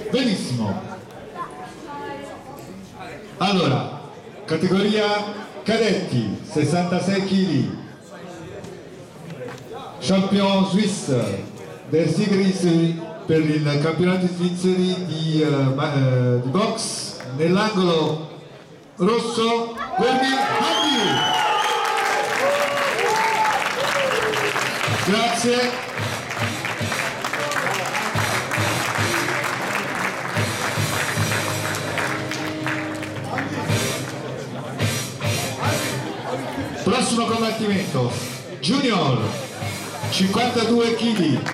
Benissimo. Allora, categoria cadetti, 66 kg, champion suisse del Sigris per il campionato svizzeri di box, nell'angolo rosso Wermi Handi. Grazie. Prossimo combattimento, Junior, 52 kg.